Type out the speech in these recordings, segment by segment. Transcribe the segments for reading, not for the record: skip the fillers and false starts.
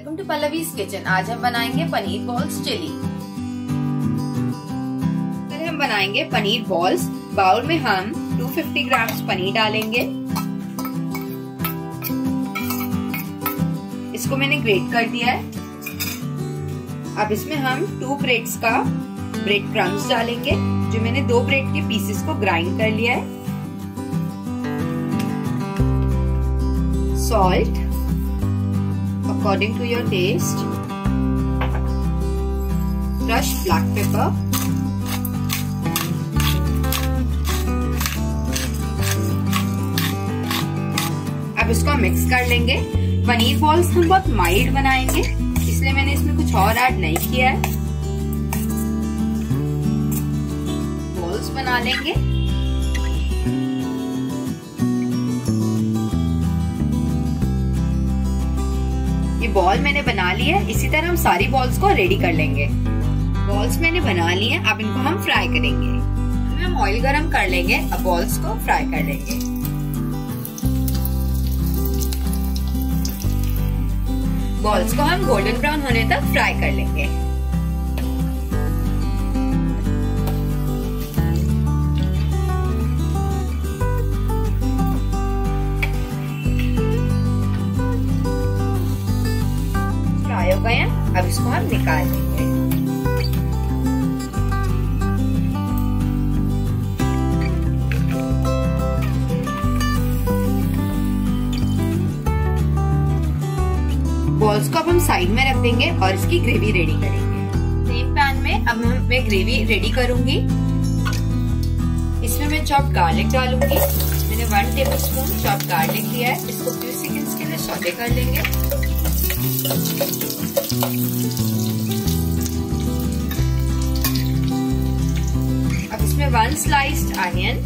Welcome to Pallavi's kitchen. आज हम बनाएंगे पनीर बॉल्स चिली। फिर हम बनाएंगे पनीर बॉल्स। बाउल में हम 250 ग्राम्स पनीर डालेंगे। इसको मैंने ग्रेट कर दिया है। अब इसमें हम 2 ब्रेड्स का ब्रेड क्रम्स डालेंगे, जो मैंने 2 ब्रेड के पीसेस को ग्राइंड कर लिया है। Salt according to your taste, crushed black pepper, अब इसको हम मिक्स कर लेंगे। पनीर बॉल्स हम बहुत माइल्ड बनाएंगे, इसलिए मैंने इसमें कुछ और ऐड नहीं किया है। बॉल्स बना लेंगे। ये बॉल मैंने बना ली है। इसी तरह हम सारी बॉल्स को रेडी कर लेंगे। बॉल्स मैंने बना ली है, अब इनको हम फ्राई करेंगे। हम ऑयल गरम कर लेंगे, अब बॉल्स को फ्राई कर लेंगे। बॉल्स को हम गोल्डन ब्राउन होने तक फ्राई कर लेंगे। हो गए हैं, अब इसको हम निकाल देंगे। बॉल्स को अब हम साइड में रख देंगे और इसकी ग्रेवी रेडी करेंगे। सेम पैन में अब मैं ग्रेवी रेडी करूंगी। इसमें मैं चॉप्ड गार्लिक डालूंगी। मैंने 1 टेबलस्पून चॉप्ड गार्लिक लिया है। इसको few सेकंड्स के लिए सौते कर लेंगे। अब इसमें 1 स्लाइस्ड अनियन,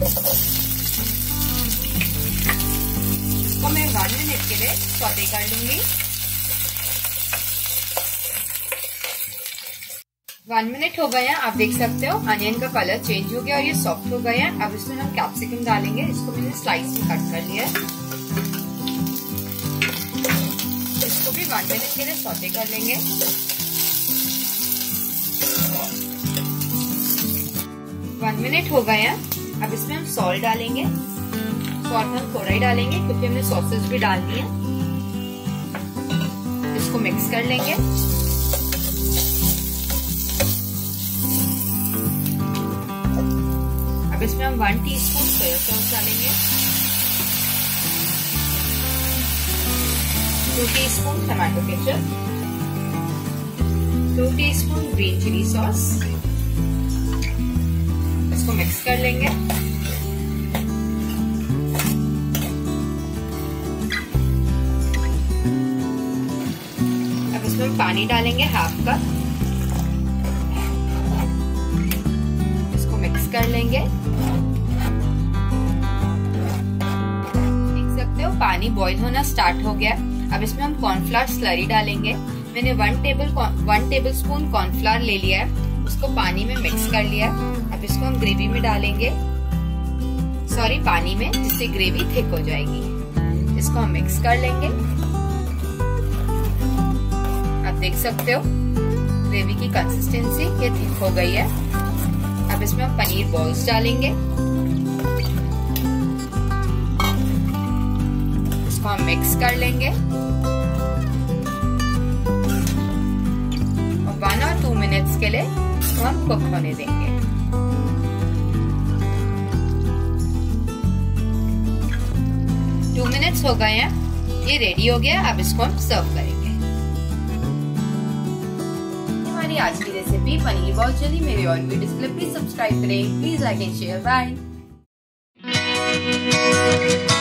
इसको मैं 1 मिनट के लिए सौते कर लूंगी। 1 मिनट हो गए हैं, आप देख सकते हो अनियन का कलर चेंज हो गया और ये सॉफ्ट हो गए हैं। अब इसमें हम कैप्सिकम डालेंगे। इसको मैंने स्लाइस में कट कर लिया है। 1 मिनट के लिए सौते कर लेंगे। वन मिनट हो गए हैं, अब इसमें हम सॉल्ट डालेंगे। सॉल्ट हम थोड़ा ही डालेंगे क्योंकि हमने सॉसेस भी डालनी है। इसको मिक्स कर लेंगे। अब इसमें हम 1 टीस्पून सोया सॉस डालेंगे, 2 teaspoon tomato ketchup, 2 teaspoon green chilli sauce. इसको मिक्स कर लेंगे। अब इसमें पानी डालेंगे 1/2 कप। इसको मिक्स कर लेंगे। देख सकते हो पानी बॉईल होना स्टार्ट हो गया। अब इसमें हम कॉर्नफ्लावर स्लरी डालेंगे। मैंने 1 टेबलस्पून कॉर्नफ्लावर ले लिया है, उसको पानी में मिक्स कर लिया है। अब इसको हम ग्रेवी में डालेंगे, पानी में, जिससे ग्रेवी थिक हो जाएगी। इसको हम मिक्स कर लेंगे। आप देख सकते हो ग्रेवी की कंसिस्टेंसी ये थिक हो गई है। अब इसमें हम पनीर बॉल्स डालेंगे। इसको हम मिक्स कर लेंगे और 1 और 2 मिनट्स के लिए इसको हम कुक होने देंगे। मिनट्स हो गए हैं, ये रेडी हो गया। अब इसको हम सर्व करेंगे। हमारी आज की रेसिपी पनीर बॉल चिली मेरे और वीडियोस के लिए प्लीज सब्सक्राइब करें, please like and share. Bye.